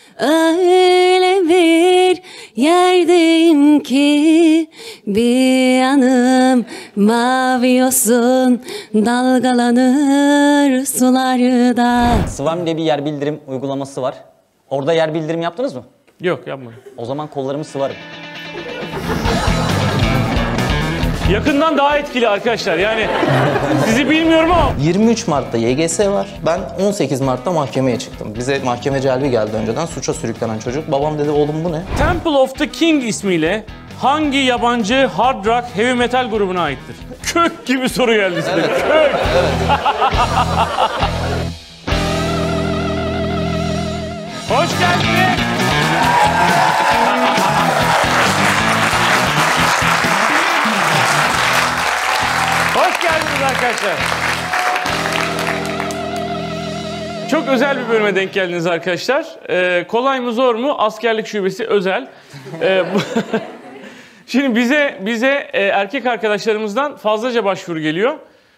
Öyle bir yerdeyim ki bir yanım mavi yosun dalgalanır sularda. Swam diye bir yer bildirim uygulaması var. Orada yer bildirim yaptınız mı? Yok, yapmadım. O zaman kollarımı sıvarım. Yakından daha etkili arkadaşlar. Yani sizi bilmiyorum ama 23 Mart'ta YGS var. Ben 18 Mart'ta mahkemeye çıktım. Bize mahkeme celbi geldi önceden. Suça sürüklenen çocuk. Babam dedi oğlum bu ne? Temple of the King ismiyle hangi yabancı hard rock heavy metal grubuna aittir? Kök gibi soru geldi size. Kök. Hoş geldiniz. Hoş geldiniz arkadaşlar. Çok özel bir bölüme denk geldiniz arkadaşlar. Kolay mı zor mu? Askerlik şubesi özel. Şimdi bize erkek arkadaşlarımızdan fazlaca başvuru geliyor.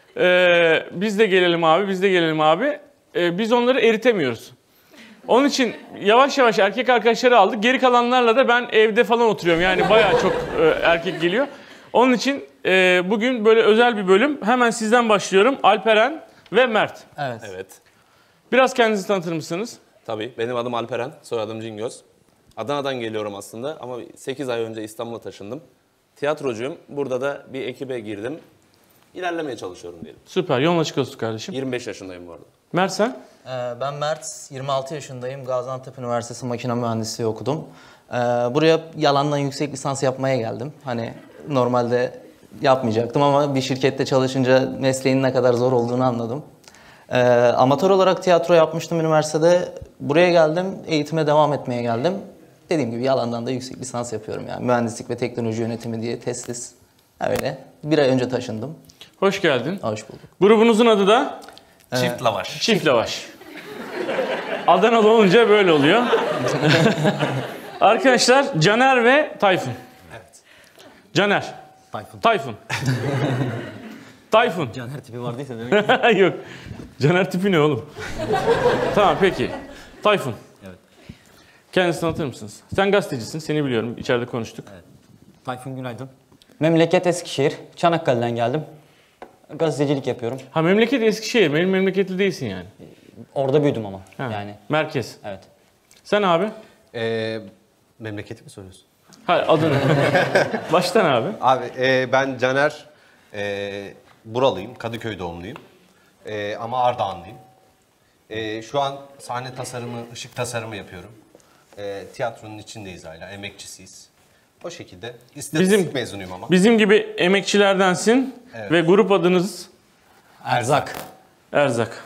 Biz de gelelim abi, biz de gelelim abi. Biz onları eritemiyoruz. Onun için yavaş yavaş erkek arkadaşları aldık. Geri kalanlarla da ben evde falan oturuyorum. Yani bayağı çok erkek geliyor. Onun için bugün böyle özel bir bölüm. Hemen sizden başlıyorum. Alperen ve Mert. Evet. Biraz kendinizi tanıtır mısınız? Tabii. Benim adım Alperen, soyadım Cingöz. Adana'dan geliyorum aslında ama 8 ay önce İstanbul'a taşındım. Tiyatrocuyum. Burada da bir ekibe girdim. İlerlemeye çalışıyorum diyelim. Süper. Yolun açık olsun kardeşim. 25 yaşındayım bu arada. Mert sen? Ben Mert, 26 yaşındayım. Gaziantep Üniversitesi Makine Mühendisliği okudum. Buraya yalandan yüksek lisans yapmaya geldim. Hani normalde yapmayacaktım ama bir şirkette çalışınca mesleğin ne kadar zor olduğunu anladım. Amatör olarak tiyatro yapmıştım üniversitede. Buraya geldim, eğitime devam etmeye geldim. Dediğim gibi yalandan da yüksek lisans yapıyorum yani. Mühendislik ve teknoloji yönetimi diye teslis. Öyle. Bir ay önce taşındım. Hoş geldin. Hoş bulduk. Grubunuzun adı da? Çift lavaş. Çift Lavaş. Adanalı olunca böyle oluyor. Arkadaşlar Caner ve Tayfun. Evet. Caner. Tayfun. Tayfun. Tayfun. Caner tipi vardıysa demek. Yok. Caner tipi ne oğlum? Tamam peki. Tayfun. Evet. Kendinizi tanıtır mısınız? Sen gazetecisin, seni biliyorum. İçeride konuştuk. Evet. Tayfun günaydın. Memleket Eskişehir. Çanakkale'den geldim. Gazetecilik yapıyorum. Ha memleket Eskişehir, benim memleketli değilsin yani. Orada büyüdüm ama. Ha, Yani. merkez. Evet. Sen abi? Memleketi mi soruyorsun? Ha adını. Baştan abi. Abi ben Caner, buralıyım, Kadıköy doğumluyum ama Ardahanlıyım. Şu an sahne tasarımı, ışık tasarımı yapıyorum. Tiyatronun içindeyiz hala, emekçisiyiz. O şekilde. İstatistik mezunuyum ama. Bizim gibi emekçilerdensin ve grup adınız? Erzak. Erzak.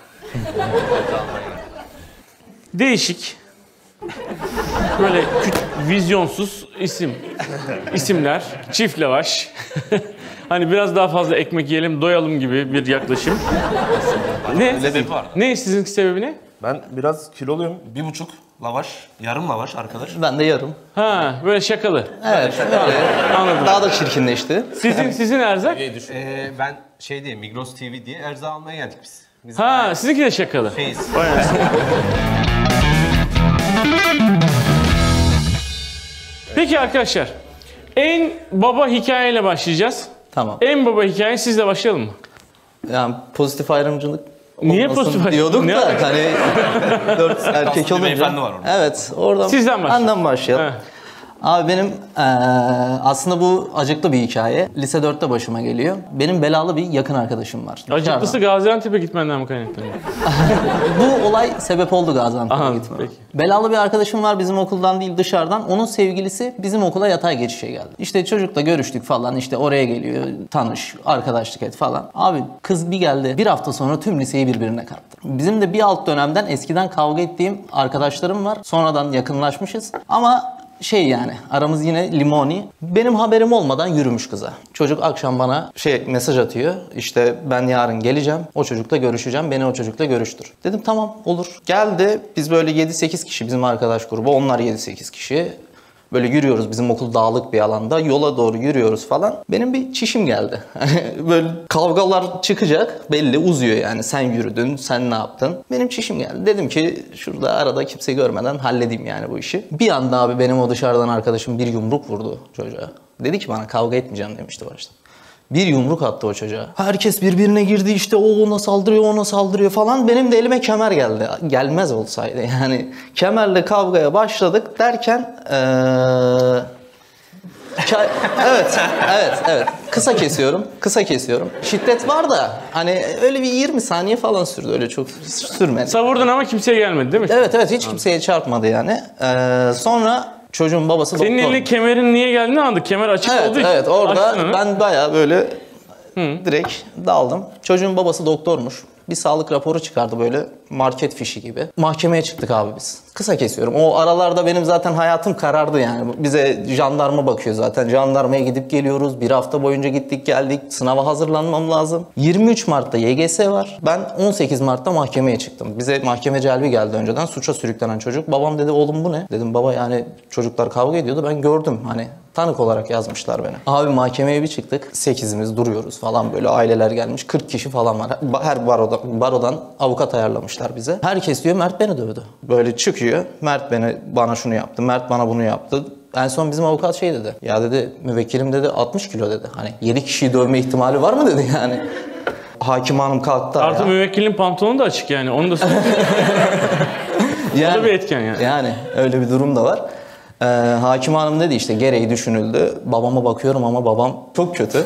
Değişik. Böyle küçük, vizyonsuz isimler. Çift Lavaş. Hani biraz daha fazla ekmek yiyelim, doyalım gibi bir yaklaşım. Ne? Sebebi var. Ne sizin sebebi ne? Ben biraz kiloluyum. 1,5 lavaş, yarım lavaş arkadaş. Ben de yarım. Ha, böyle şakalı. Evet, öyle. Anladım. Daha da çirkinleşti. Sizin Erzak? Ben Migros TV diye erza almaya geldik biz. Biz Ha, sizinki de şakalı. şeyiz. Vay anasını. Peki arkadaşlar, en baba hikayeyle başlayacağız. Tamam. En baba hikaye sizle başlayalım mı? Yani pozitif ayrımcılık Niye olmasın pozitif diyorduk ayrımcılık? da Ne hani 4 erkek bir olunca. beyefendi var orada. Evet, oradan. Sizden başlayalım. Benden başlayalım. He. Abi benim aslında bu acıklı bir hikaye. Lise 4'te başıma geliyor. Benim belalı bir yakın arkadaşım var. Acıklısı Gaziantep'e gitmenden mi kaynaklanıyor? Bu olay sebep oldu Gaziantep'e Anladım, gitmeme. peki. Belalı bir arkadaşım var bizim okuldan değil dışarıdan. Onun sevgilisi bizim okula yatay geçişe geldi. İşte çocukla görüştük falan, işte oraya geliyor, tanış, arkadaşlık et falan. Abi kız bir geldi, bir hafta sonra tüm liseyi birbirine kattı. Bizim de bir alt dönemden eskiden kavga ettiğim arkadaşlarım var. Sonradan yakınlaşmışız ama yani aramız yine limoni. Benim haberim olmadan yürümüş kıza. Çocuk akşam bana mesaj atıyor. İşte ben yarın geleceğim. O çocukla görüşeceğim. Beni o çocukla görüştür. Dedim tamam olur. Geldi. Biz böyle 7-8 kişi bizim arkadaş grubu. Onlar 7-8 kişi. Böyle yürüyoruz, bizim okul dağlık bir alanda. Yola doğru yürüyoruz falan. Benim bir çişim geldi. Böyle kavgalar çıkacak. Belli uzuyor yani. Sen yürüdün, sen ne yaptın? Benim çişim geldi. Dedim ki şurada arada kimse görmeden halledeyim yani bu işi. Bir anda abi benim o dışarıdan arkadaşım bir yumruk vurdu çocuğa. Dedi ki bana kavga etmeyeceğim demişti başta. Bir yumruk attı o çocuğa. Herkes birbirine girdi işte o ona saldırıyor, ona saldırıyor falan. Benim de elime kemer geldi. Gelmez olsaydı yani. Kemerle kavgaya başladık derken evet. Kısa kesiyorum. Şiddet var da hani öyle bir 20 saniye falan sürdü. Öyle çok sürmedi. Savurdun ama kimseye gelmedi değil mi? Evet hiç kimseye çarpmadı yani. Sonra çocuğun babası Senin doktor. eline kemerin niye geldiğini anladık. Kemer açık olduğu için. Evet orada açtın onu. ben bayağı böyle direkt daldım. Çocuğun babası doktormuş. Bir sağlık raporu çıkardı böyle market fişi gibi. Mahkemeye çıktık abi biz. Kısa kesiyorum. O aralarda benim zaten hayatım karardı yani. Bize jandarma bakıyor zaten. Jandarmaya gidip geliyoruz. Bir hafta boyunca gittik geldik. Sınava hazırlanmam lazım. 23 Mart'ta YGS var. Ben 18 Mart'ta mahkemeye çıktım. Bize mahkeme celbi geldi önceden. Suça sürüklenen çocuk. Babam dedi oğlum bu ne? Dedim baba yani çocuklar kavga ediyordu. Ben gördüm hani. Tanık olarak yazmışlar beni. Abi mahkemeye bir çıktık. 8'imiz duruyoruz falan böyle. Aileler gelmiş. 40 kişi falan var. Her barodan avukat ayarlamışlar bize. Herkes diyor Mert beni dövdü. Böyle çıkıyor. Mert bana şunu yaptı. Mert bana bunu yaptı. En son bizim avukat şey dedi. Ya dedi müvekkilim dedi 60 kilo dedi. Hani 7 kişiyi dövme ihtimali var mı dedi yani. Hakim hanım kalktı. Artı müvekkilin pantolonu da açık yani. Onu da yani, o da bir etken yani. Yani öyle bir durum da var. Hakim hanım dedi işte gereği düşünüldü. Babama bakıyorum ama babam çok kötü.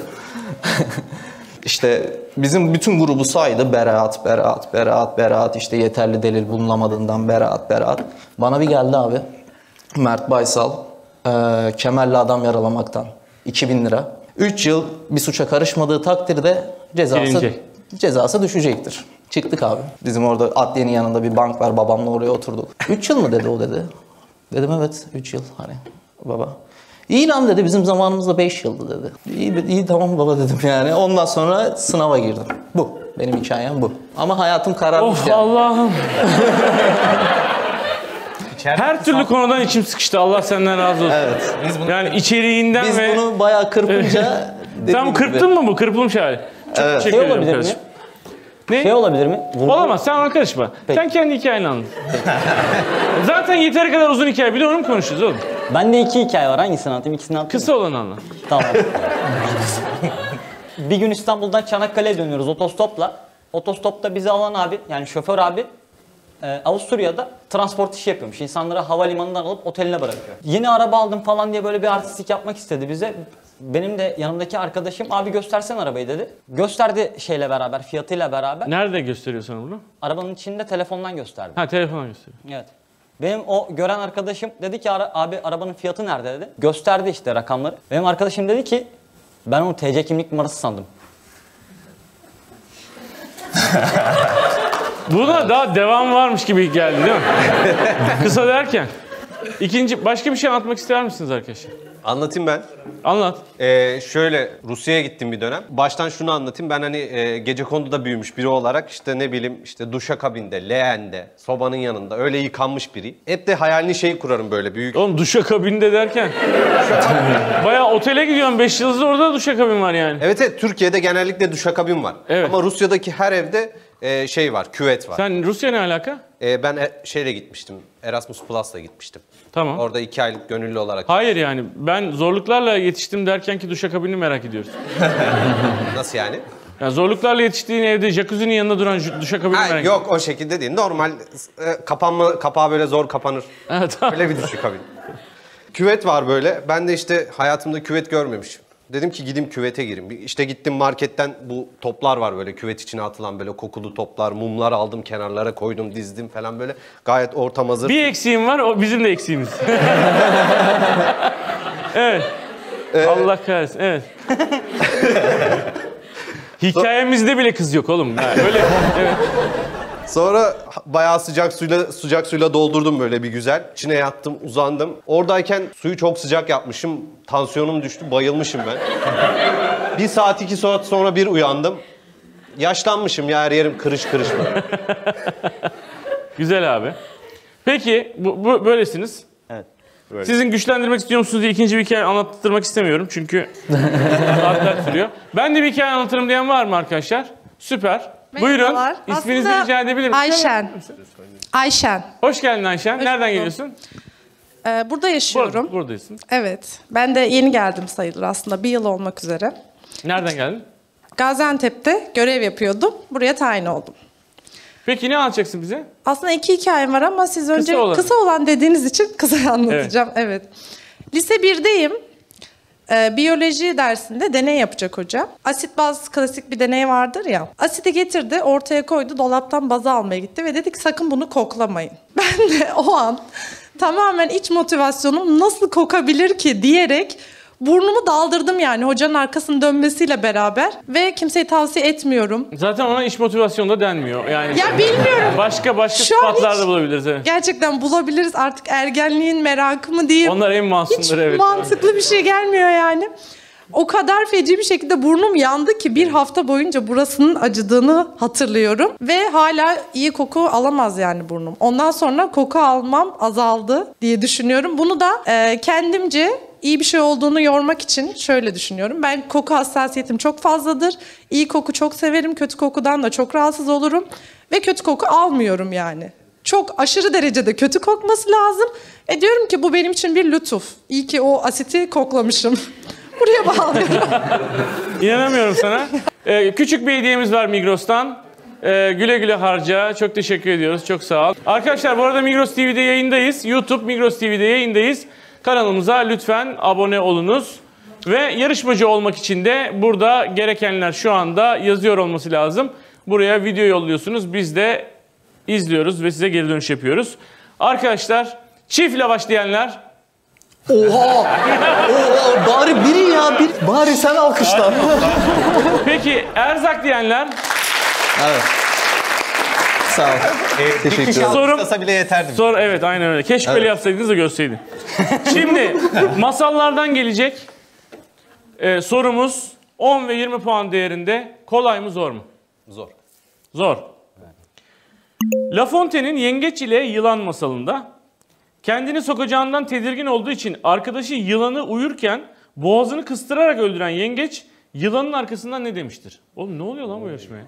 İşte bizim bütün grubu saydı. Beraat. İşte yeterli delil bulunamadığından beraat. Bana bir geldi abi. Mert Baysal. Kemerle adam yaralamaktan. 2000 lira. 3 yıl bir suça karışmadığı takdirde cezası düşecektir. Çıktık abi. Bizim orada adliyenin yanında bir bank var. Babamla oraya oturduk. 3 yıl mı dedi o dedi. Dedim evet 3 yıl hani baba. İyi lan dedi bizim zamanımızda 5 yıldı dedi. İyi tamam baba dedim yani. Ondan sonra sınava girdim. Bu. Benim hikayem bu. Ama hayatım kararmış Of yani. Allah'ım. Her türlü konudan içim sıkıştı. Allah senden razı olsun. Evet. Yani içeriğinden Biz ve... bunu bayağı kırpınca... Sen kırptın mı bu? Kırpılmış hali. Çok Evet. teşekkür ederim olabilir mi? kardeşim. Ne? Şey olabilir mi? Olamaz sen ona karışma. Sen kendi hikayeni anlat. Zaten yeteri kadar uzun hikaye. Bir de onu mu konuşuyoruz oğlum? Bende 2 hikaye var. Hangisini anlatayım? İkisini anlatayım. Kısa olanı anlat. Tamam. Bir gün İstanbul'dan Çanakkale'ye dönüyoruz otostopla. Otostopta bizi alan abi, yani şoför abi Avusturya'da transport işi yapıyormuş. İnsanları havalimanından alıp oteline bırakıyor. Yeni araba aldım falan diye böyle bir artistlik yapmak istedi bize. Benim de yanımdaki arkadaşım abi göstersen arabayı dedi. Gösterdi şeyle beraber, fiyatıyla beraber. Nerede gösteriyor sana bunu? Arabanın içinde telefondan gösterdi. Ha telefona gösteriyor. Evet. Benim o gören arkadaşım dedi ki abi arabanın fiyatı nerede dedi. Gösterdi işte rakamları. Benim arkadaşım dedi ki ben onu TC kimlik numarası sandım. Buna daha devam varmış gibi geldi değil mi? Kısa derken. Başka bir şey anlatmak ister misiniz arkadaşlar? Anlatayım ben. Anlat. Şöyle Rusya'ya gittim bir dönem. Baştan şunu anlatayım. Ben hani gecekonduda büyümüş biri olarak işte ne bileyim işte duşakabinde, leğende, sobanın yanında öyle yıkanmış biri. Hep de hayalini şey kurarım böyle büyük. Oğlum duşakabinde derken. Bayağı otele gidiyorsun 5 yıldızlı orada da duşakabin var yani. Evet Türkiye'de genellikle duşakabin var. Evet. Ama Rusya'daki her evde şey var, küvet var. Sen Rusya ne alaka? Ben şeyle gitmiştim, Erasmus Plus'la gitmiştim. Tamam. Orada 2 aylık gönüllü olarak. Hayır yani ben zorluklarla yetiştim derken ki duşakabini merak ediyoruz. Nasıl yani? Yani zorluklarla yetiştiğin evde jacuzzi'nin yanında duran duşakabini merak ediyorum. Yok o şekilde değil. Normal kapağı böyle zor kapanır. Evet, tamam. Öyle bir duşakabin. Küvet var böyle. Ben de işte hayatımda küvet görmemişim. Dedim ki gideyim küvete gireyim. İşte gittim marketten bu toplar var böyle küvet içine atılan böyle kokulu toplar, mumlar aldım kenarlara koydum, dizdim falan böyle. Gayet ortam hazır. Bir eksiğim var, o bizim de eksiğimiz. Evet. Allah kahretsin, evet. Hikayemizde bile kız yok oğlum. Yani böyle, evet. Sonra bayağı sıcak suyla doldurdum böyle bir güzel. İçine yattım, uzandım. Oradayken suyu çok sıcak yapmışım. Tansiyonum düştü, bayılmışım ben. 1 saat 2 saat sonra bir uyandım. Yaşlanmışım ya, her yerim kırış böyle. Güzel abi. Peki, bu böylesiniz. Evet. Sizin güçlendirmek istiyor musunuz diye ikinci bir hikaye anlattırmak istemiyorum çünkü saatler sürüyor. Ben de bir hikaye anlatırım diyen var mı arkadaşlar? Süper. Buyurun. Merhabalar. İsminizi Aslında rica edebilir miyim? Ayşen. Ayşen. Hoş geldin Ayşen. Nereden bulduk. geliyorsun? Burada yaşıyorum. Buradasın. Evet. Ben de yeni geldim sayılır aslında. 1 yıl olmak üzere. Nereden geldin? Gaziantep'te görev yapıyordum. Buraya tayin oldum. Peki ne anlatacaksın bize? Aslında 2 hikayem var ama siz önce olan. kısa olan dediğiniz için kısa anlatacağım. Evet. Lise 1'deyim. Biyoloji dersinde deney yapacak hoca. Asit baz klasik bir deney vardır ya. Asidi getirdi, ortaya koydu, dolaptan bazı almaya gitti ve dedik sakın bunu koklamayın. Ben de o an tamamen iç motivasyonum nasıl kokabilir ki diyerek burnumu daldırdım yani hocanın arkasının dönmesiyle beraber ve kimseye tavsiye etmiyorum. Zaten ona iş motivasyonu da denmiyor. Yani Ya bilmiyorum. başka Şu an sıfatlar hiç- da bulabiliriz. Evet. Gerçekten bulabiliriz artık ergenliğin merakı mı diyeyim. Onlar en Hiç masumları evet. mantıklı bir şey gelmiyor yani. O kadar feci bir şekilde burnum yandı ki bir hafta boyunca burasının acıdığını hatırlıyorum. Ve hala iyi koku alamaz yani burnum. Ondan sonra koku almam azaldı diye düşünüyorum. Bunu da kendimce iyi bir şey olduğunu yormak için şöyle düşünüyorum. Ben koku hassasiyetim çok fazladır. İyi koku çok severim. Kötü kokudan da çok rahatsız olurum. Ve kötü koku almıyorum yani. Çok aşırı derecede kötü kokması lazım. Diyorum ki bu benim için bir lütuf. İyi ki o asiti koklamışım. Buraya bağlıyorum. İnanamıyorum sana. Küçük bir hediyemiz var Migros'tan. Güle güle harca. Çok teşekkür ediyoruz. Çok sağ ol. Arkadaşlar bu arada Migros TV'de yayındayız. YouTube Migros TV'de yayındayız. Kanalımıza lütfen abone olunuz. Ve yarışmacı olmak için de burada gerekenler şu anda yazıyor olması lazım. Buraya video yolluyorsunuz. Biz de izliyoruz ve size geri dönüş yapıyoruz. Arkadaşlar çift lavaş diyenler. Oha! Oha! Bari biri ya, bir. Bari sen alkışla. Peki erzak diyenler. Evet. Sağ ol. Teşekkür ederim. Sorum- Alkışlasa bile yeterdi. Sonra evet aynen öyle. Keşke böyle yapsaydınız da görseydim. Şimdi masallardan gelecek sorumuz 10 ve 20 puan değerinde. Kolay mı zor mu? Zor. Zor. La Fontaine'in Yengeç ile Yılan masalında kendini sokacağından tedirgin olduğu için arkadaşı yılanı uyurken boğazını kıstırarak öldüren yengeç yılanın arkasından ne demiştir? Oğlum ne oluyor lan bu yarışmaya?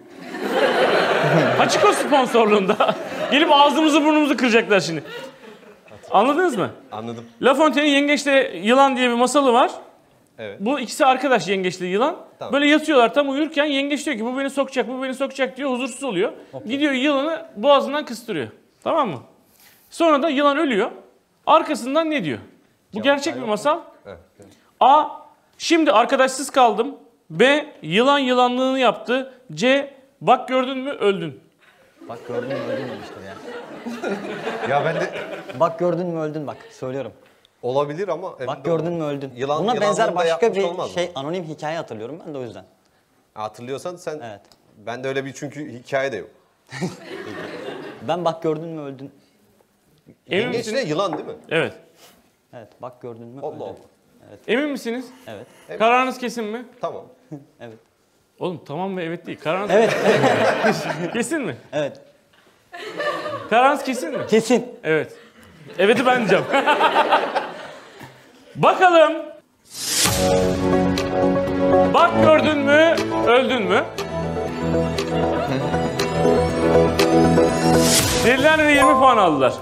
Hachiko sponsorluğunda. Gelip ağzımızı burnumuzu kıracaklar şimdi. Anladınız mı? Anladım. La Fontaine'in Yengeçle Yılan diye bir masalı var. Evet. Bu ikisi arkadaş yengeçle yılan. Tamam. Böyle yatıyorlar tam uyurken yengeç diyor ki bu beni sokacak, bu beni sokacak diyor. Huzursuz oluyor. Gidiyor yılanı boğazından kıstırıyor. Tamam mı? Sonra da yılan ölüyor. Arkasından ne diyor? Bu gerçek bir masal. Evet. A. Şimdi arkadaşsız kaldım. B. Yılan yılanlığını yaptı. C. Bak gördün mü öldün. Bak gördün mü öldün demiştir ya. Ya ben de Bak gördün mü öldün bak söylüyorum. olabilir ama emin Bak de olamadım. gördün mü öldün. Yılan, Buna benzer yılanlığını da başka yapmış bir olmaz mı? şey anonim hikaye hatırlıyorum ben de o yüzden. Hatırlıyorsan sen. Evet. Ben de öyle bir çünkü hikaye de yok. Ben bak gördün mü öldün. Emin Yengeçle misiniz? yılan değil mi? Evet. Evet bak gördün mü Allah öldün. Allah. Emin misiniz? Evet. Kararınız kesin mi? Tamam. Evet. Oğlum tamam ve evet değil. Kararınız Evet. kesin mi? Evet. Kararınız kesin mi? Kesin. Evet. Evet'i ben diyeceğim. Bakalım. Bak gördün mü, öldün mü? Deliler ve 20 puan aldılar.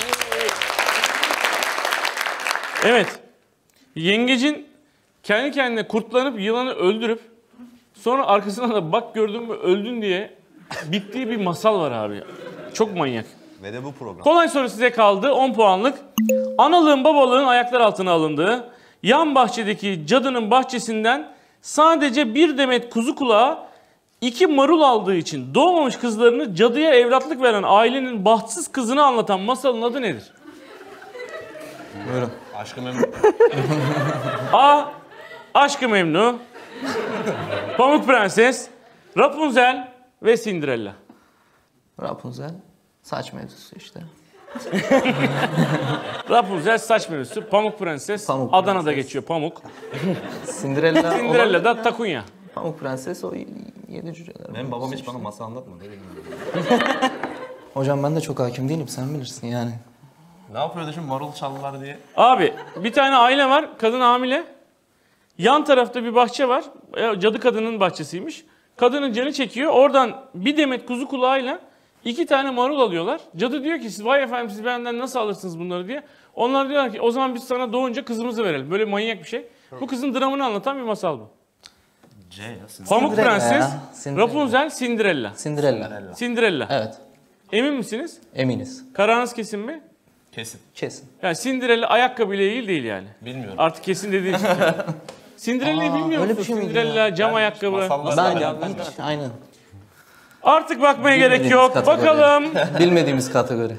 Evet. Yengecin kendi kendine kurtlanıp yılanı öldürüp sonra arkasına da bak gördün mü öldün diye bittiği bir masal var abi. Çok manyak. Ve de bu program. Kolay soru size kaldı. 10 puanlık. Analığın babalığın ayaklar altına alındığı, yan bahçedeki cadının bahçesinden sadece bir demet kuzu kulağı, 2 marul aldığı için doğmamış kızlarını cadıya evlatlık veren ailenin bahtsız kızını anlatan masalın adı nedir? Buyurun. Aşkı memnun. A. Aşk-ı Memnu, Pamuk Prenses, Rapunzel ve Cinderella. Rapunzel. Saç mevzusu işte. Rapunzel saç mevzusu, Pamuk Prenses, Pamuk Adana'da Prenses. geçiyor Pamuk. Cinderella. Cinderella da Takunya. Pamuk Prenses o 7 cüceler. Benim babam hiç bana masal anlatmadı. Hocam ben de çok hakim değilim, sen bilirsin yani. Ne yapıyordu şimdi marul çaldılar diye? Abi bir tane aile var. Kadın hamile. Yan tarafta bir bahçe var. Cadı kadının bahçesiymiş. Kadının canı çekiyor. Oradan bir demet kuzu kulağıyla 2 tane marul alıyorlar. Cadı diyor ki siz vay efendim siz benden nasıl alırsınız bunları diye. Onlar diyorlar ki o zaman biz sana doğunca kızımızı verelim. Böyle manyak bir şey. Bu kızın dramını anlatan bir masal bu. C ya. Pamuk Cinderella Prenses, ya. Cinderella. Rapunzel, Cinderella. Cinderella. Cinderella. Evet. Emin misiniz? Eminiz. Kararınız kesin mi? Kesin. Kesin. Yani Cinderella ayakkabıyla ilgili değil yani. Bilmiyorum. Artık kesin dediğin için. Cinderella'yı bilmiyor öyle musun? bir şey miydi Cinderella, cam ayakkabı. Masallar- Ben hiç aynen. Artık bakmaya gerek Bilmediğimiz yok. kategori. Bakalım Bilmediğimiz kategori.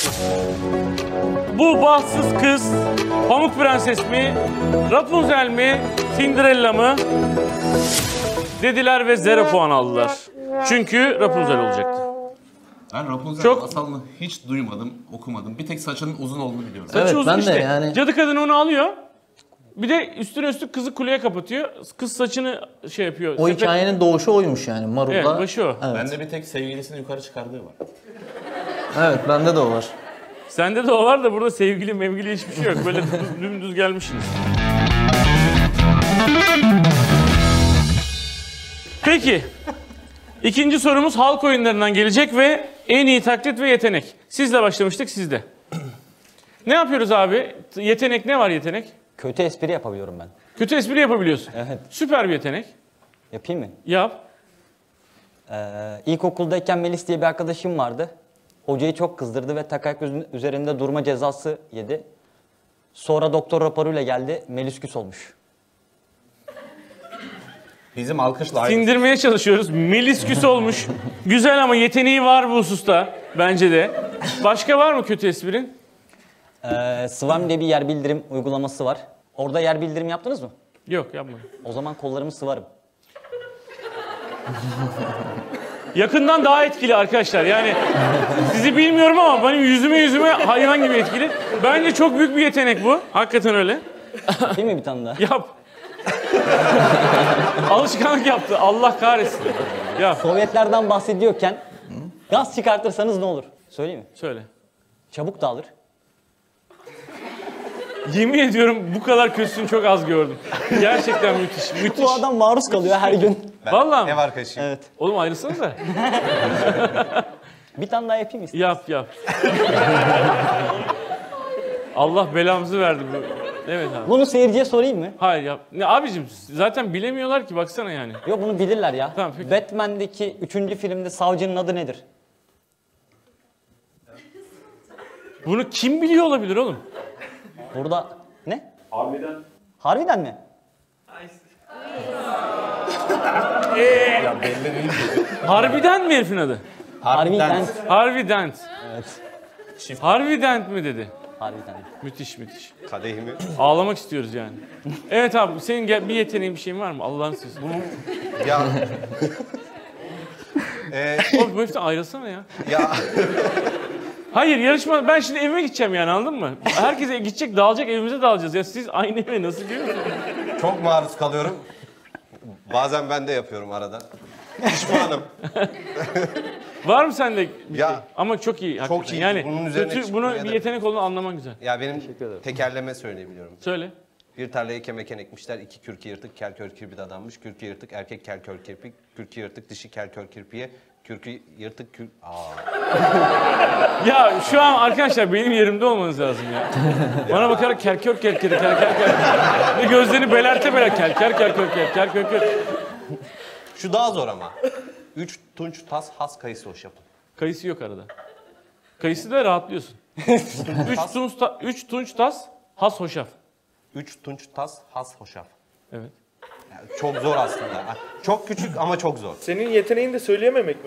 bu bahtsız kız Pamuk Prenses mi? Rapunzel mi? Cinderella mı? Dediler ve 0 puan aldılar. Çünkü Rapunzel olacaktı. Ben Rapunzel Çok- masalını hiç duymadım, okumadım. Bir tek saçının uzun olduğunu biliyorum. Saçı Evet, uzun ben de işte. yani- Cadı kadın onu alıyor. Bir de üstüne üstlük kızı kuleye kapatıyor. Kız saçını şey yapıyor. O hikayenin doğuşu oymuş yani. Marulla. Evet, başı o. Evet. Bende bir tek sevgilisini yukarı çıkardığı var. Evet, bende de o var. Sende de o var da burada sevgili mevgili hiçbir şey yok. Böyle dümdüz gelmişsiniz. Peki. İkinci sorumuz halk oyunlarından gelecek ve en iyi taklit ve yetenek. Sizle başlamıştık, sizde. Ne yapıyoruz abi? Yetenek ne var yetenek? Kötü espri yapabiliyorum ben. Kötü espri yapabiliyorsun. Evet. Süper bir yetenek. Yapayım mı? Yap. İlkokuldayken Melis diye bir arkadaşım vardı. Hocayı çok kızdırdı ve tek ayak üzerinde durma cezası yedi. Sonra doktor raporuyla geldi. Melisküs olmuş. Bizim alkışla aynı. Sindirmeye çalışıyoruz. Melisküs olmuş. Güzel ama yeteneği var bu hususta. Bence de. Başka var mı kötü esprin? Swarm diye bir yer bildirim uygulaması var. Orada yer bildirim yaptınız mı? Yok yapmadım. O zaman kollarımı sıvarım. Yakından daha etkili arkadaşlar. Yani sizi bilmiyorum ama benim yüzüme hayvan gibi etkili. Bence çok büyük bir yetenek bu. Hakikaten öyle. Değil mi bir tane daha? Yap. Alışkanlık yaptı. Allah kahretsin. Yap. Sovyetlerden bahsediyorken gaz çıkartırsanız ne olur? Söyleyeyim mi? Söyle. Çabuk dağılır. Yemin ediyorum bu kadar kötüsünü çok az gördüm. Gerçekten müthiş. Müthiş. Bu adam maruz kalıyor her gün. Vallahi Ev mi? arkadaşıyım. Evet. Oğlum ayrılsanız da. Bir tane daha yapayım istedim. Yap. Allah belamızı verdi bu. Evet abi. Bunu seyirciye sorayım mı? Hayır yap. Ne abicim zaten bilemiyorlar ki baksana yani. Yok bunu bilirler ya. Tamam, peki. Batman'deki 3. filmde savcının adı nedir? Bunu kim biliyor olabilir oğlum? Burada ne? Harbiden mi? Harbiden mi herifin adı? Harbiden. Harvey Dent. Evet. Harvey Dent mi dedi? Harbiden. Müthiş. Kadehimi. Ağlamak istiyoruz yani. Evet abi senin bir yeteneğin bir şeyin var mı? Allah'ını seversen. Ya. Oğlum bu heriften ayrılsana ya. Ya. Hayır yarışma ben şimdi evime gideceğim yani anladın mı? Herkes gidecek dağılacak evimize dağılacağız. Ya siz aynı eve nasıl gidiyorsunuz? Çok maruz kalıyorum. Bazen ben de yapıyorum arada. Pişmanım. Var mı sende bir Ya, şey? Ama çok iyi. hakikaten. iyi. Yani Bunun üzerine kötü, bunu çıkmaya bir da- yetenek olduğunu anlaman güzel. Ya benim tekerleme söyleyebiliyorum. Söyle. Bir tarlaya kemeken ekmişler, 2 kürkü yırtık, kel kör kirpi de adammış. Kürkü yırtık, erkek kel kör kirpi, kürkü yırtık, dişi kel kör kirpiye, kürkü yırtık, Ya şu an arkadaşlar benim yerimde olmanız lazım ya. Bana bakarak kerkör. Ve gözlerini belerte kerker. Şu daha zor ama. 3 tunç tas has kayısı hoş yapın. Kayısı yok arada. Kayısı da rahatlıyorsun. 3 tunç tas has hoşaf. 3 tunç tas has hoşaf. Evet. Yani çok zor aslında. Çok küçük ama çok zor. Senin yeteneğin de söyleyememek mi?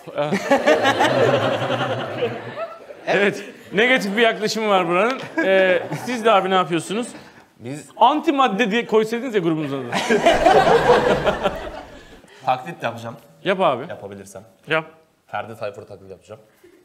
Evet. Negatif bir yaklaşımı var buranın. Siz de abi ne yapıyorsunuz? Biz Anti madde diye koysaydınız ya grubunuzun adını. taklit yapacağım. Yap abi. Yapabilirsem. Yap. Ferdi Tayfur taklit yapacağım.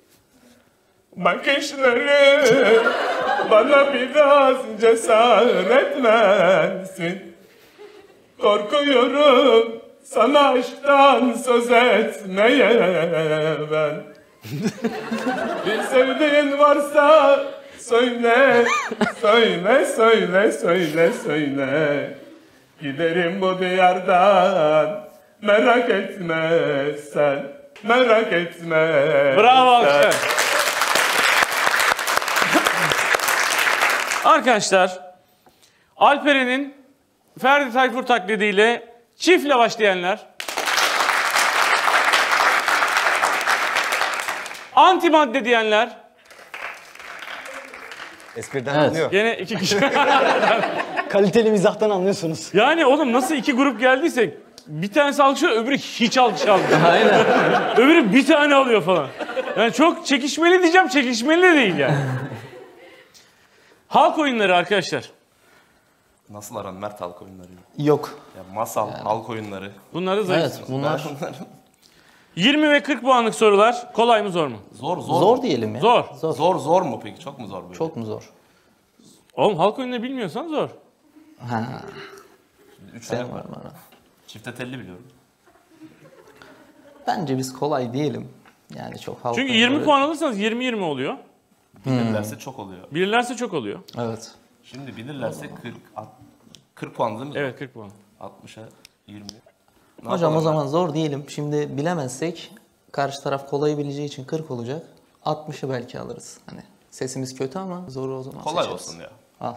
Bakışları bana biraz cesaret versin. Korkuyorum sana aşktan söz etmeye ben. Bir sevdiğin varsa söyle, söyle, söyle, söyle, söyle. Giderim bu diyardan, merak etme sen, merak etme. Bravo sen. alkışlar. Arkadaşlar, Alperen'in Ferdi Tayfur taklidiyle çiftle başlayanlar, antimadde diyenler, Espriden Evet. anlıyor. gene iki kişi. Kaliteli mizahtan anlıyorsunuz. Yani oğlum nasıl iki grup geldiyse bir tanesi alkışlıyor, öbürü hiç alkış almıyor. Aynen. Öbürü bir tane alıyor falan. Yani çok çekişmeli diyeceğim, çekişmeli de değil yani. Halk oyunları arkadaşlar. Nasıl aran Mert halk oyunları? Yok. Ya masal, halk oyunları. Bunları zayıf. Evet bunlar 20 ve 40 puanlık sorular kolay mı zor mu? zor diyelim ya. Zor. Zor mu peki? Çok mu zor böyle? Çok mu zor? Oğlum halk oyunları bilmiyorsan zor. Ha. 3 Benim ayak var var. bana. Çifte telli biliyorum. Bence biz kolay diyelim. Yani çok halk Çünkü oyunları- 20 puan alırsanız 20-20 oluyor. Bilirlerse çok oluyor. Bilirlerse çok oluyor. Evet. Şimdi bilirlerse 40 puan değil mi? Evet 40 puan. 60'a 20. Ne Hocam o yapalım zaman zor diyelim. Şimdi bilemezsek karşı taraf kolayı bileceği için 40 olacak. 60'ı belki alırız. Hani sesimiz kötü ama zoru o zaman Kolay seçeriz. olsun ya. Al.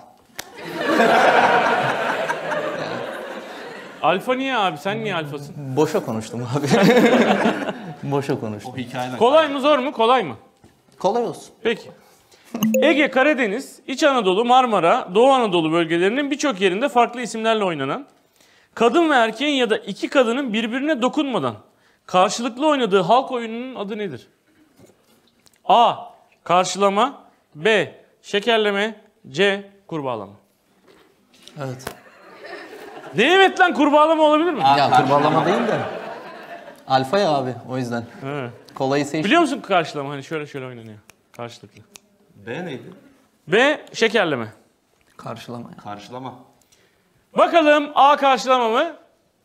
Alfa niye abi? Sen niye alfasın? Boşa konuştum abi. Boşa konuştum. O hikayeden Kolay mı zor mu? Kolay mı? Kolay olsun. Peki. Ege, Karadeniz, İç Anadolu, Marmara, Doğu Anadolu bölgelerinin birçok yerinde farklı isimlerle oynanan, kadın ve erkeğin ya da iki kadının birbirine dokunmadan karşılıklı oynadığı halk oyununun adı nedir? A. Karşılama, B. Şekerleme, C. Kurbağalama. Evet. Ne evet lan, kurbağalama olabilir mi? Ya kurbağalama değil de. Alfa ya abi o yüzden. He. Kolayı seç. Biliyor musun karşılama? Hani şöyle şöyle oynanıyor. Karşılıklı. B neydi? B. Şekerleme. Karşılama ya. Karşılama. Bakalım A karşılama mı?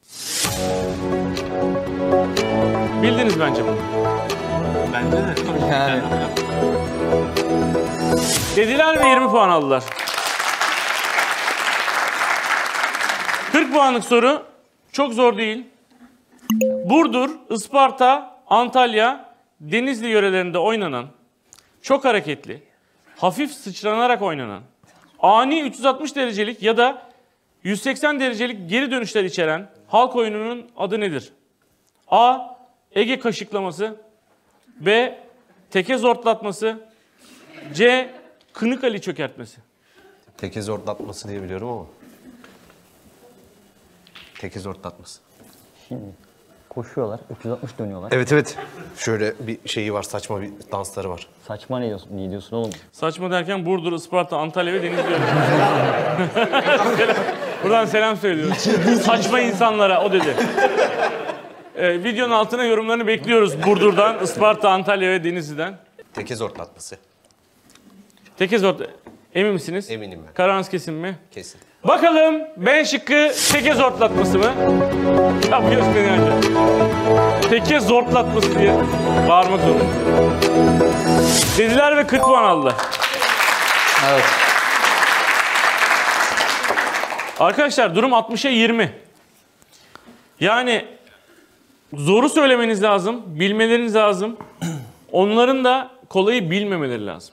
Bildiniz bence bunu. Bence de. Yani. Dediler ve 20 puan aldılar. 40 puanlık soru çok zor değil. Burdur, Isparta, Antalya, Denizli yörelerinde oynanan, çok hareketli, hafif sıçranarak oynanan, ani 360 derecelik ya da 180 derecelik geri dönüşler içeren halk oyununun adı nedir? A. Ege kaşıklaması, B. Teke zortlatması, C. Kınıkali çökertmesi. Teke zortlatması diye biliyorum ama. Teke zortlatması. Koşuyorlar, 360 dönüyorlar. Evet evet. Şöyle bir şeyi var, saçma bir dansları var. Saçma ne diyorsun, ne diyorsun oğlum? Saçma derken Burdur, Isparta, Antalya ve Denizli yöreleri. Buradan selam söylüyoruz. Saçma insanlara o dedi. Videonun altına yorumlarını bekliyoruz. Burdur'dan, Isparta, Antalya ve Denizli'den. Teke zortlatması. Teke zor... Emin misiniz? Eminim ben. Kararınız kesin mi? Kesin. Bakalım B şıkkı teke zortlatması mı? Ya bu göz beni önce. Teke zortlatması diye bağırmak zorunda. Dediler ve 40 puan aldılar. Evet. Arkadaşlar durum 60'a 20. Yani zoru söylemeniz lazım, bilmeleriniz lazım. Onların da kolayı bilmemeleri lazım.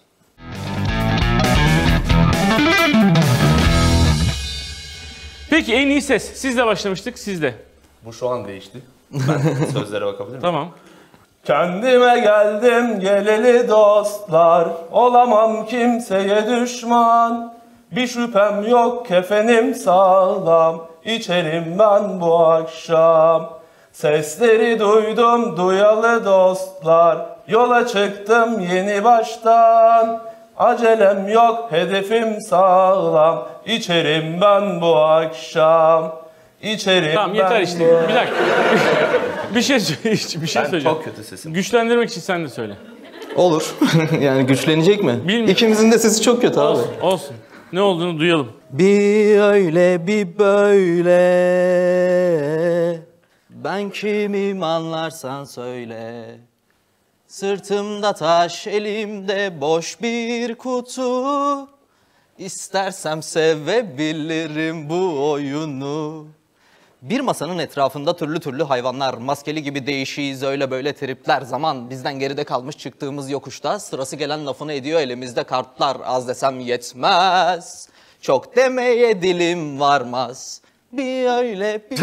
Peki en iyi ses. Sizle başlamıştık, sizde. Bu şu an değişti. Ben sözlere bakabilir miyim? Tamam. Kendime geldim geleli dostlar, olamam kimseye düşman. Bir şüphem yok kefenim sağlam, içerim ben bu akşam. Sesleri duydum duyalı dostlar, yola çıktım yeni baştan. Acelem yok hedefim sağlam, içerim ben bu akşam. İçerim Tamam ben yeter işte. bu... Bir dakika. bir şey Ben söyleyeceğim. çok kötü sesim. Güçlendirmek için sen de söyle. Olur. Yani güçlenecek mi? Bilmiyorum. İkimizin de sesi çok kötü abi. Olsun, olsun. Ne olduğunu duyalım. Bir öyle bir böyle. Ben kimim anlarsan söyle. Sırtımda taş, elimde boş bir kutu. İstersem sevebilirim bu oyunu. Bir masanın etrafında türlü türlü hayvanlar, maskeli gibi değişiyiz öyle böyle tripler. Zaman bizden geride kalmış çıktığımız yokuşta, sırası gelen lafını ediyor elimizde kartlar. Az desem yetmez, çok demeye dilim varmaz. Bir öyle bir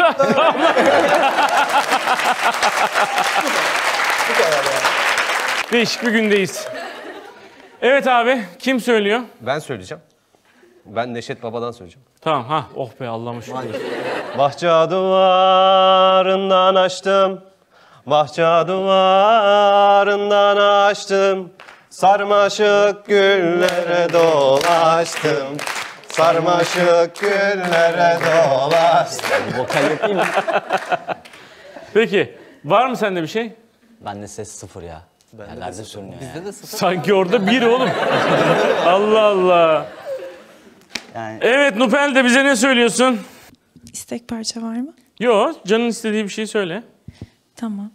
Değişik bir gündeyiz. Evet abi, kim söylüyor? Ben söyleyeceğim. Ben Neşet Baba'dan söyleyeceğim. Tamam, ha, oh be Allah'ıma şükür. Bahçe duvarından açtım, bahçe duvarından açtım. Sarmaşık güllere dolaştım, sarmaşık güllere dolaştım. Vokal yapayım mı? Peki, var mı sende bir şey? Bende ses sıfır ya. Yerlerde sürünüyor yani. Sanki orada bir oğlum. Allah Allah. Yani Evet Nupel de bize ne söylüyorsun? İstek parça var mı? Yo, canın istediği bir şey söyle. Tamam.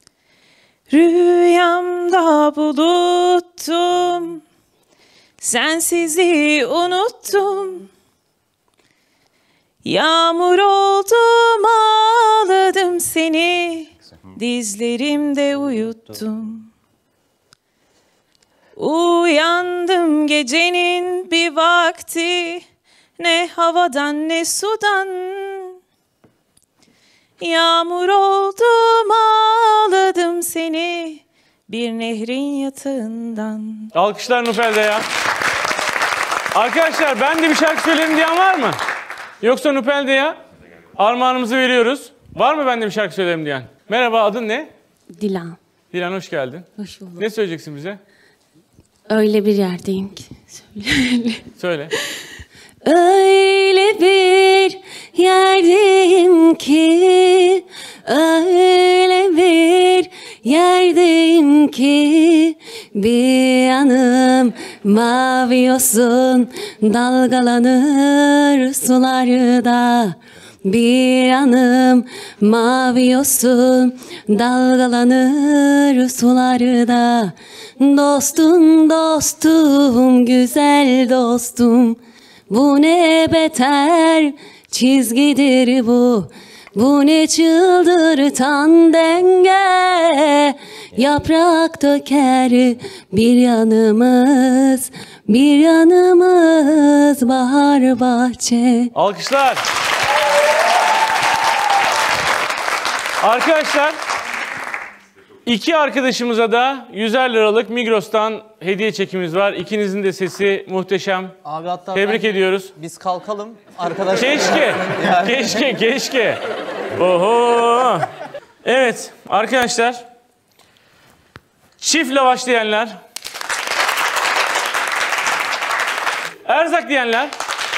Rüyamda buluttum, sensizliği unuttum. Yağmur oldum, ağladım seni, dizlerimde uyuttum. Uyandım gecenin bir vakti, ne havadan ne sudan. Yağmur oldum, ağladım seni, bir nehrin yatağından. Alkışlar Nupel'de ya. Arkadaşlar ben de bir şarkı söylerim diyen var mı? Yoksa Nupel'de ya. Armağanımızı veriyoruz. Var mı ben de bir şarkı söylerim diyen? Merhaba, adın ne? Dilan. Dilan hoş geldin. Hoş bulduk. Ne söyleyeceksin bize? Öyle bir yerdeyim ki. Söyle. Öyle bir yerdeyim ki, öyle bir yerdeyim ki, bir yanım mavi yosun dalgalanır sularda. Bir yanım mavi yosun dalgalanır sularda. Dostum dostum güzel dostum, bu ne beter çizgidir bu. Bu ne çıldırtan denge, yaprak döker bir yanımız, bir yanımız bahar bahçe. Alkışlar. Arkadaşlar, iki arkadaşımıza da 100'er liralık Migros'tan hediye çekimiz var. İkinizin de sesi muhteşem. Abi hatta Tebrik ediyoruz. biz kalkalım arkadaşlar. Keşke. Oho. Evet arkadaşlar. Çift lavaş diyenler. Erzak diyenler.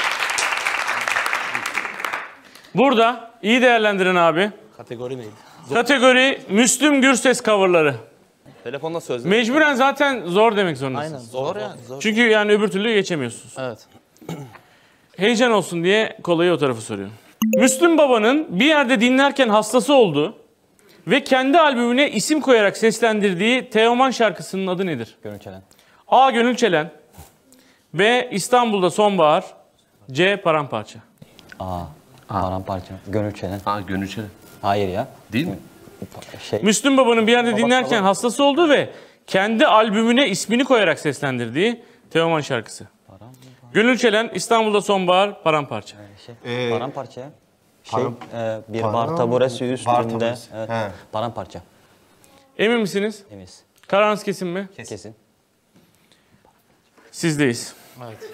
Burada iyi değerlendirin abi. Kategori neydi? Kategori Müslüm Gürses coverları. Telefonda söz. Mecburen zaten zor demek zorundasın. Aynen zor yani. Zor. Çünkü yani öbür türlü geçemiyorsunuz. Evet. Heyecan olsun diye kolayı o tarafa soruyorum. Müslüm Baba'nın bir yerde dinlerken hastası olduğu ve kendi albümüne isim koyarak seslendirdiği Teoman şarkısının adı nedir? Gönül Çelen. A. Gönül Çelen, B. İstanbul'da Sonbahar, C. Paramparça. Paramparça. Gönül Çelen. Ha Gönül Çelen. Hayır ya. Değil mi? Müslüm Baba'nın bir yerde dinlerken hastası olduğu ve kendi albümüne ismini koyarak seslendirdiği Teoman şarkısı. Gönül Çelen, İstanbul'da Sonbahar, Paramparça. Paramparça ya. Bir bar taburesi üstünde. taburesi. Evet. He. Paramparça. Emin misiniz? Eminiz. Kararınız kesin mi? Kesin. Sizdeyiz. Evet.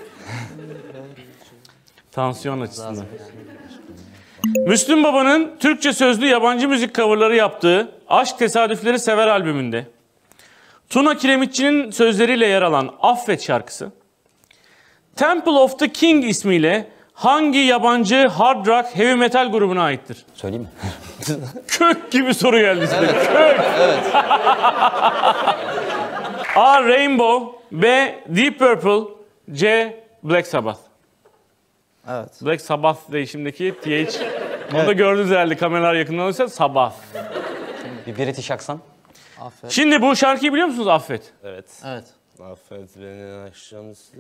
Tansiyon açısından. Müslüm Baba'nın Türkçe sözlü yabancı müzik coverları yaptığı Aşk Tesadüfleri Sever albümünde Tuna Kiremitçi'nin sözleriyle yer alan Affet şarkısı Temple of the King ismiyle hangi yabancı hard rock heavy metal grubuna aittir? Söyleyeyim mi? Kök gibi soru geldi size. Kök. A. Rainbow, B. Deep Purple, C. Black Sabbath. Evet. Black Sabbath değişimdeki TH. Bunu da gördünüz herhalde kameralar yakından alırsa Sabbath. Bir British aksan. Affet. Şimdi bu şarkıyı biliyor musunuz? Affet. Evet. Evet. Affet beni akşamüstü.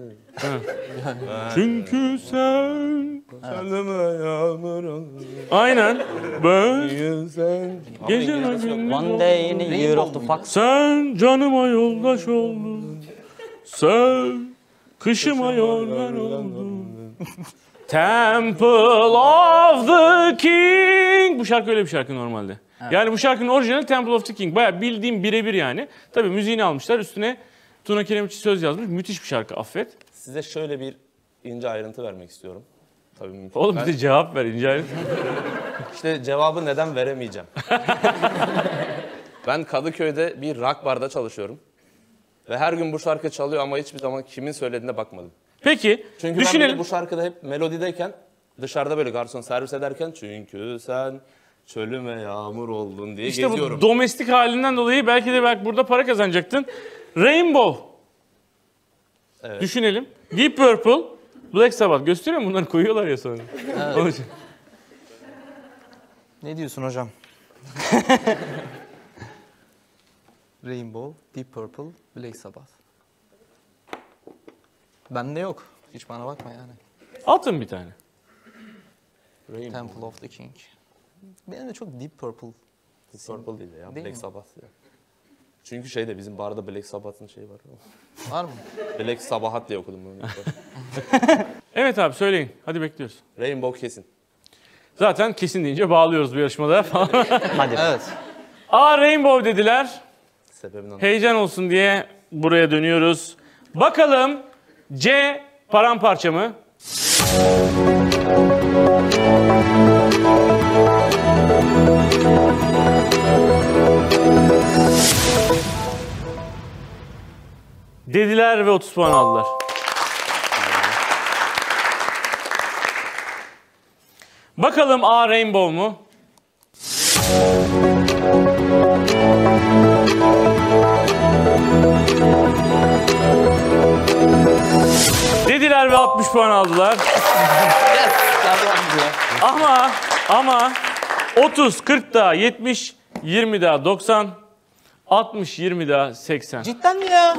Çünkü sen... Kendime yağmur olur. Aynen. Ben... Sen. Geceler One day in a year of the fox. Sen canıma yoldaş oldun. Sen kışıma yorgan oldun. Temple of the King. Bu şarkı öyle bir şarkı normalde. Yani bu şarkının orijinali Temple of the King. Bayağı bildiğim birebir yani. Tabii müziğini almışlar. Üstüne Tuna Kiremiçi söz yazmış. Müthiş bir şarkı. Affet. Size şöyle bir ince ayrıntı vermek istiyorum. Tabii mümkün. Oğlum bir de cevap ver. İnce ayrıntı. İşte cevabı neden veremeyeceğim. Ben Kadıköy'de bir rock barda çalışıyorum. Ve her gün bu şarkı çalıyor ama hiçbir zaman kimin söylediğine bakmadım. Peki Çünkü ben düşünelim. böyle bu şarkıda hep melodideyken, dışarıda böyle garson servis ederken çünkü sen çölüme yağmur oldun diye İşte geziyorum. bu domestik halinden dolayı belki de burada para kazanacaktın. Rainbow. Evet. Düşünelim. Deep Purple, Black Sabbath. Gösteriyor mu? Bunları koyuyorlar ya sonra. Onun için. Ne diyorsun hocam? Rainbow, Deep Purple, Black Sabbath. Bende yok. Hiç bana bakma yani. Atın bir tane. Temple of the King. Benim de çok Deep Purple. Purple değil ya, Değil Black mi? Sabbath ya. Çünkü şeyde bizim barda Black Sabbath'ın şeyi var. Var mı? Black Sabbath diye okudum bunu. Evet abi söyleyin. Hadi bekliyoruz. Rainbow kesin. Zaten kesin deyince bağlıyoruz bu yarışmada falan. Hadi. Evet. A Rainbow dediler. Sebebini anladım. Heyecan olsun diye buraya dönüyoruz. Bakalım C paramparça mı? Dediler ve 30 puan aldılar. Bakalım A Rainbow mu? Dediler ve 60 puan aldılar. Ama 30, 40 daha 70, 20 daha 90, 60, 20 daha 80. Cidden mi ya?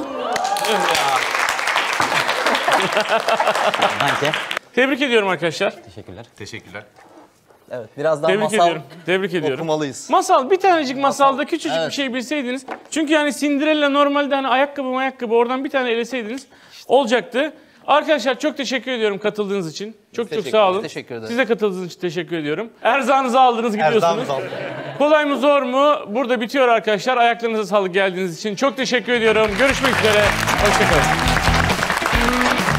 Bence. Tebrik ediyorum arkadaşlar. Teşekkürler. Teşekkürler. Evet, biraz daha Tebrik masal ediyorum. Tebrik ediyorum. okumalıyız. Masal, bir tanecik masalda küçücük Evet. bir şey bilseydiniz. Çünkü yani Cinderella normalde hani ayakkabı oradan bir tane eleseydiniz olacaktı. Arkadaşlar çok teşekkür ediyorum katıldığınız için. Çok sağ olun. Teşekkür ederim. Size katıldığınız için teşekkür ediyorum. Erzağınızı aldınız gidiyorsunuz. Erzağımızı aldık. Kolay mı zor mu? Burada bitiyor arkadaşlar. Ayaklarınıza sağlık geldiğiniz için. Çok teşekkür ediyorum. Görüşmek üzere. Hoşçakalın.